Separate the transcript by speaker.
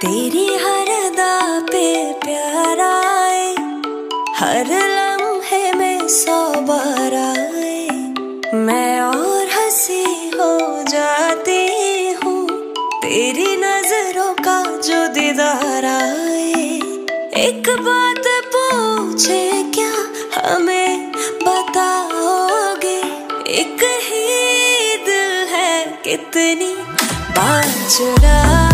Speaker 1: तेरी हर अदा पे प्यार आए, हर लम्हे में 100 बार आए। मैं और हंसी हो जाती हूँ तेरी नजरों का जो दीदार आए। एक बात पूछे क्या हमें बताओगे, एक ही दिल है कितनी बार चुरा